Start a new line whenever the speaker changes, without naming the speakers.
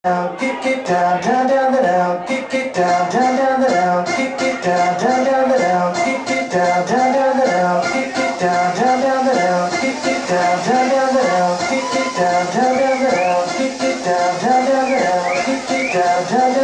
down, kick it down, down, down, the down, kick it down, down, down, the down, kick it down, down, down, the down, kick it down, down, down, the down, kick it down, down, down, the down, kick it down, down, down, the down, kick it down, down, down, the down, kick it down, down, down, the down, kick it down, down, down.